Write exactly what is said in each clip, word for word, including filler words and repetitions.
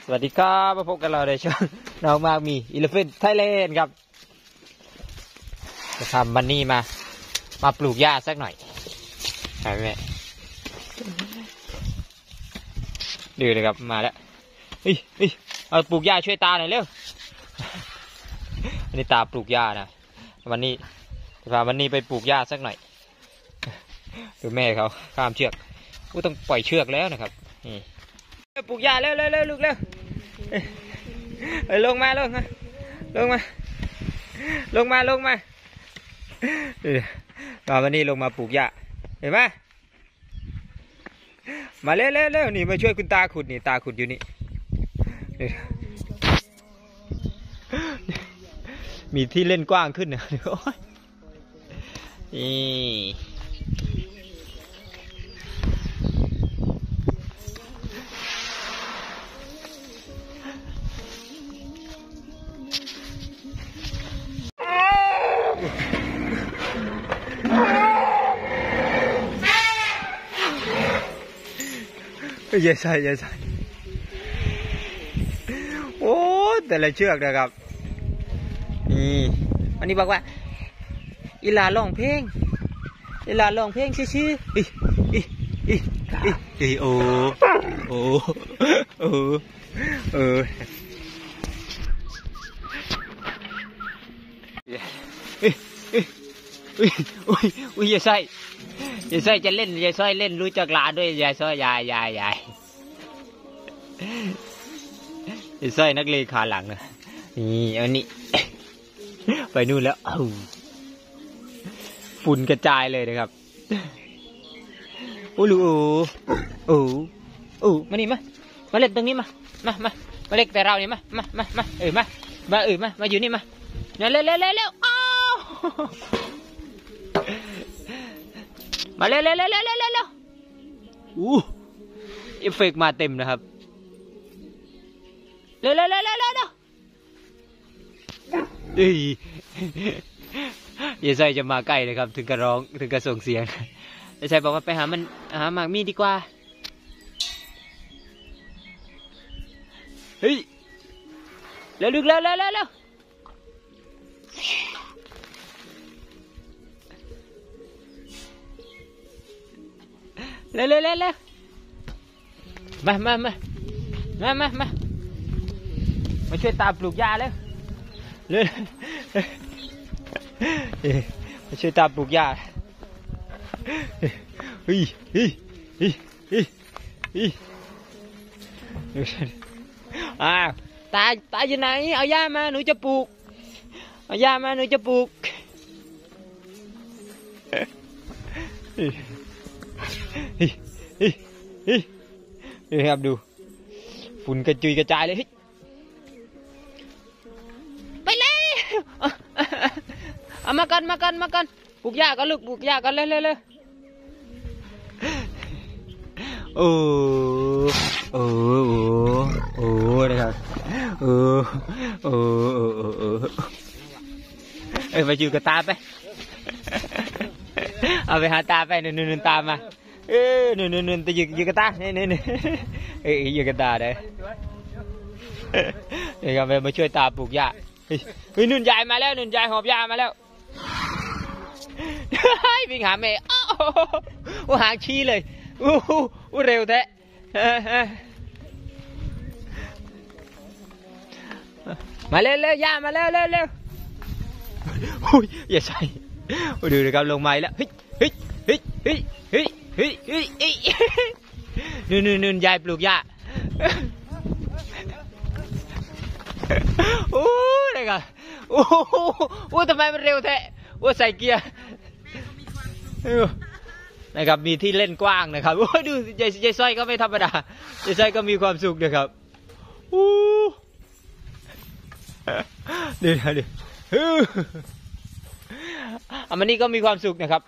วัสดีครับมาพบกันเราในช่องน้องมากมีอีเลฟเฟนไทยแลนด์ครับจะทำบันนี่มามาปลูกหญ้าสักหน่อยใช่ไหมดูเลยครับมาแล้วเฮ้ยเฮ้ยเอาปลูกหญ้าช่วยตาหน่อยเร็วอันนี้ตาปลูกหญ้านะวันนี้จะพาวันนี้ไปปลูกหญ้าสักหน่อยดูแม่เขาข้ามเชือกอู้ต้องปล่อยเชือกแล้วนะครับนี่ปลูกหญ้าเร็วเร็วเร็วลูกเร็วลงมาลงมาลงมาลงมาลงมาตอนวันนี้ลงมาปลูกหญ้าเห็นไหมมาเร็วเร็วเร็วนี่มาช่วยคุณตาขุดนี่ตาขุดอยู่นี่มีที่เล่นกว้างขึ้นนะนี่เยใส่เยใส่โอ้แต่ละเชือกนะครับนี่วันนี้บอกว่าอีลาร้องเพลงอีลาร้องเพลงชื่อๆอีอีอีอีอีโอโอโอเอออุ้ยอุ้ยอุ้ยเยใส่ยายสร้อยจะเล่นยายสร้อยเล่นรู้จักลาด้วยยายสร้อยยายยายยายยายสร้อยนักเลงขาหลังนะนี่อันนี้ไปนู่นแล้วฝุ่นกระจายเลยนะครับโอ้ลูกโอ้โอ้มานี่มามาเล่นตรงนี้มามามามาเล่นแต่เราเนี่ยมามามามาเออมามาเออมามาอยู่นี่มาเร็วเร็วเร็วเร็วเร็วอ้าวมาเร็วเร็วเร็วเร็วเร็วเร็วอู้เอฟเฟกต์มาเต็มนะครับเร็วเร็วเร็วเร็วเร็วเฮ้ยยายไซจะมาใกล้เลยครับถึงกระร้องถึงกระส่งเสียงยายไซบอกว่าไปหามันหาหมากมีดีกว่าเฮ้ยเร็วลึกเร็วเร็วเร็วเร็วเร็วเร็วเร็วเร็วมามามามามามามาช่วยตาปลูกหญ้าเร็วเร็วมาช่วยตาปลูกหญ้าเฮ้ยเฮ้ยเฮ้ยเฮ้ยเฮ้ยอ้าวตาตาอยู่ไหนเอาหญ้ามาหนูจะปลูกเอาหญ้ามาหนูจะปลูกเฮ้ยเฮ้ยเฮ้ยเฮ้ยนี่ครับดูฝุ่นกระจุยกระจายเลยเฮ้ยไปเลยเอามากันมากันมากันปลูกหญ้ากันลูกปลูกหญ้ากันเลยเลยเลยโอ้โอ้โอ้โอ้นะครับโอ้โอ้โอ้โอ้โอ้เอ้ยไปอยู่กับตาไปเอาไปหาตาไปหนึ่งหนึ่งตามมาเออหนึ่งหนึ่งหนึ่งจะยืนยืนกระตาเนี่ยเนี่ยเนี่ยเอ้ยยืนกระตาเลยเดี๋ยวกันมาช่วยตาปลูกหญ้าเฮ้ยนุ่นใหญ่มาแล้วนุ่นใหญ่หอบหญ้ามาแล้ววิ่งหาแม่โอ้หางชี้เลยอู้หูเร็วแท้มาเร็วเร็วหญ้ามาเร็วเร็วเร็วโอ้ยอย่าใส่ดูเลยครับลงไม้แล้วเฮ้ยเฮ้ยเฮ้ยเฮ้ยเฮ้ยเฮ้ยเฮ้ยเฮ้ยนู่นนู่นนู่นยายปลูกหญ้าโอ้ยนะครับโอ้โหทำไมมันเร็วแท้โอ้ใส่เกียร์นะครับมีที่เล่นกว้างนะครับโอ้ดูยายยายสร้อยก็ไม่ธรรมดายายสร้อยก็มีความสุขนะครับโอ้เดี๋ยวเดี๋ยวอ่ะมันนี่ก็มีความสุขนะครับ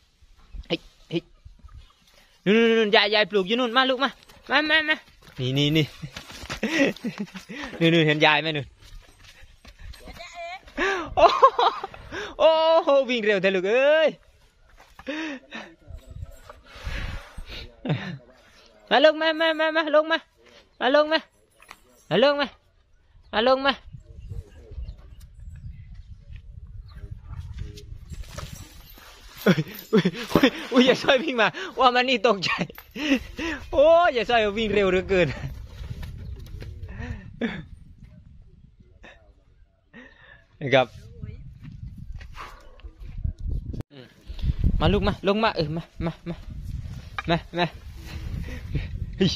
นู่นนู่นยายยายปลูกอยู่นู่นมาลูกมามามามานี่นี่นี่นู่นนู่นเห็นยายไหมนู่นโอ้โอ้วิ่งเร็วเถอะลูกเอ้ยมาลงมามามามาลงมามาลงมามาลงมามาลงมาอุ้ยอุ้ยอุ้ยอย่าซอยวิ่งมาว่ามันนี่ตกใจโอ้ยอย่าซอยวิ่งเร็วเหลือเกินนะครับมาลูกมาลงมาเออมามามามามาเฮ้ย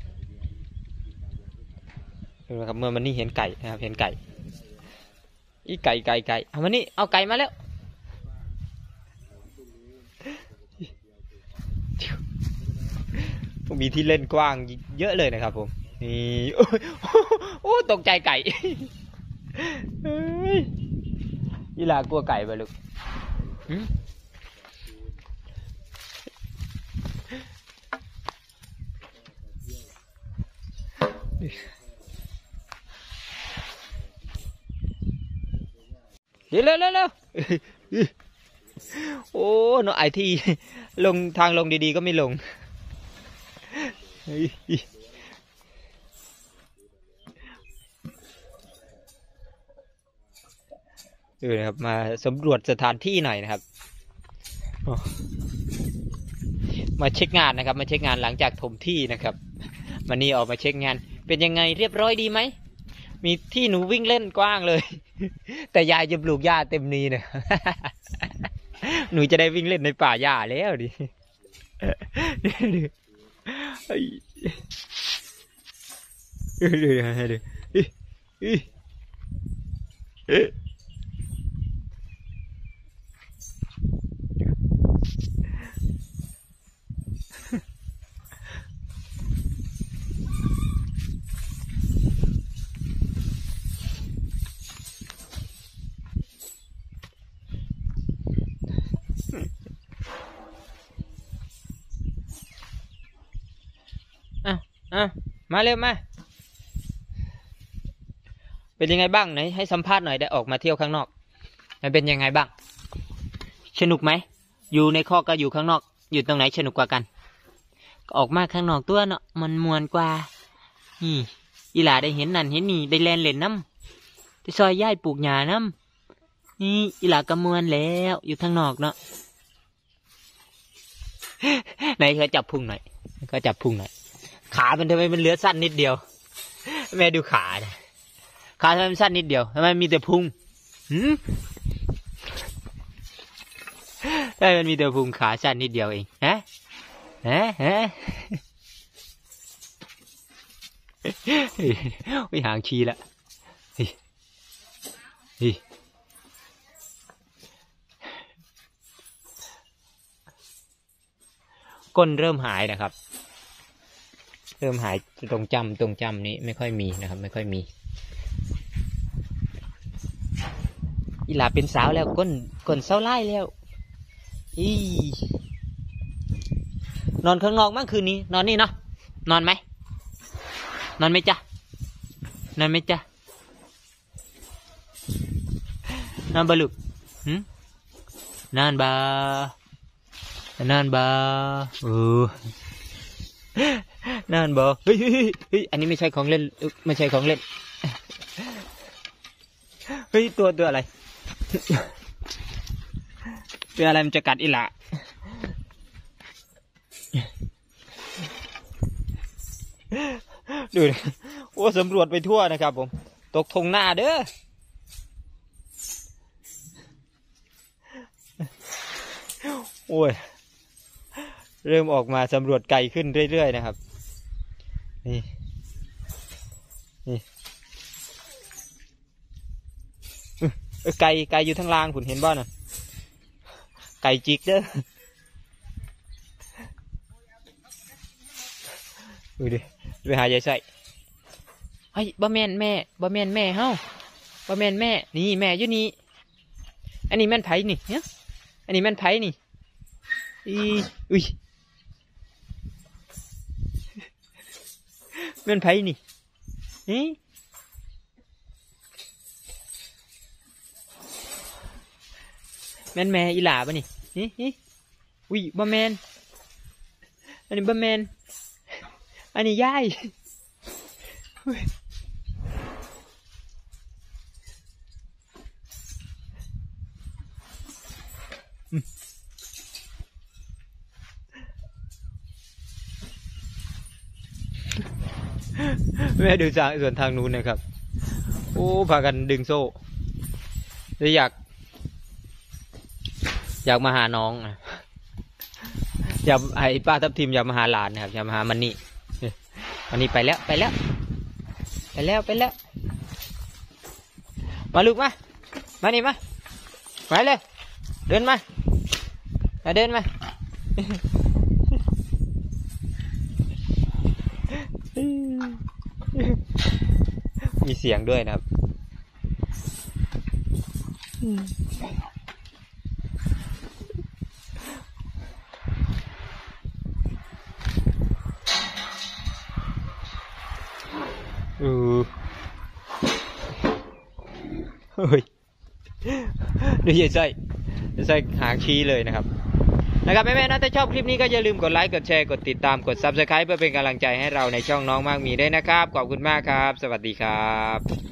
นะครับเมื่อมันนี่เห็นไก่นะครับเห็นไก่อีไก่ไก่ไก่เอามานี่เอาไก่มาแล้วมีที่เล่นกว้างเยอะเลยนะครับผมนี่โอ้ตกใจไก่ยีลากลัวไก่ไปลูกเร็วเร็วเร็วโอ้เนาะไอที่ลงทางลงดีๆก็ไม่ลงดูนะครับมาสำรวจสถานที่หน่อยนะครับมาเช็คงานนะครับมาเช็คงานหลังจากถมที่นะครับวันนี้ออกมาเช็คงานเป็นยังไงเรียบร้อยดีไหมมีที่หนูวิ่งเล่นกว้างเลยแต่ยายจะปลูกหญ้าเต็มนี้เนี่ยหนูจะได้วิ่งเล่นในป่าหญ้าแล้วดิดูดูดูอ่ะอ่ะมาเร็วมาเป็นยังไงบ้างไหนให้สัมภาษณ์หน่อยได้ออกมาเที่ยวข้างนอกมันเป็นยังไงบ้างสนุกไหมอยู่ในคอกกับอยู่ข้างนอกอยู่ตรงไหนสนุกกว่ากันออกมาข้างนอกตัวเนาะมันมวนกว่านี่อีหลาได้เห็นนั่นเห็นนี่ได้แลนเล่นน้ำได้ซอยย่ายปลูกหญ้าน้ำนี่อีหลากระมวลแล้วอยู่ข้างนอกเนาะไหนเขาจับพุงหน่อยเขาจับพุงหน่อยขามันทำไมมันเหลือสั้นนิดเดียวแม่ดูขาเนี่ยขาทำไมมันสั้นนิดเดียวทำไมมีแต่พุงหืมทำไมมันมีแต่พุงขาสั้นนิดเดียวเองฮะฮะฮะไปหางชีละก้นเริ่มหายนะครับเริ่มหายตรงจำตรงจำนี้ไม่ค่อยมีนะครับไม่ค่อยมีอีหลาเป็นสาวแล้วก้นก้นเศร้าไล่แล้วอีนอนข้างนอกมั้งคืนนี้นอนนี่เนาะนอนไหมนอนไหมจ๊ะนอนไหมจ๊ะนอนบาลูกหืมนอนบานอนบาโอ้นอนบาเฮ้ยเฮ้ยเฮ้ยอันนี้ไม่ใช่ของเล่นไม่ใช่ของเล่นเฮ้ยตัวตัวอะไรตัวอะไรมันจะกัดอีหละดูโอ้สำรวจไปทั่วนะครับผมตกทงหน้าเด้อโอ้ยเริ่มออกมาสำรวจไกลขึ้นเรื่อยๆนะครับนี่นี่ไก่ไก่อยู่ทั้งล่างผมเห็นบ้าน่ะไก่จิกเด้อดูดิไปหายายใส่ไอ้บะแมนแม่บะแมนแม่เฮ้าบะแมนแม่นี่แม่อยู่นี่อันนี้แม่นไผ่นี่เนี่ยอันนี้แม่นไผ่นี่อีอุ้ยแม่นไผ่นี่นี่แม่นแม่อีหลาปะนี่นี่นี่อุ้ยบะแมนอันนี้บะแมนอันนี้ย่ายแม่ดูจากส่วนทางนู้นนะครับโอ้พากันดึงโซ่เลยอยากอยากมาหาน้องอยากไอ้ป้าทับทิมอยากมาหาหลานนะครับอยากมาหามันนี่มันนี่ไปแล้วไปแล้วไปแล้วไปแล้วมาลูกมามานี่มามาเลยเดินมามาเดินมามีเสียงด้วยนะครับอือเฮ้ยดูใหญ่ใส่ใส่หางชี้เลยนะครับนะครับแม่ๆนะถ้าชอบคลิปนี้ก็อย่าลืมกดไลค์กดแชร์กดติดตามกด ซับสไครบ์ เพื่อเป็นกำลังใจให้เราในช่องน้องมากมีด้วยนะครับขอบคุณมากครับสวัสดีครับ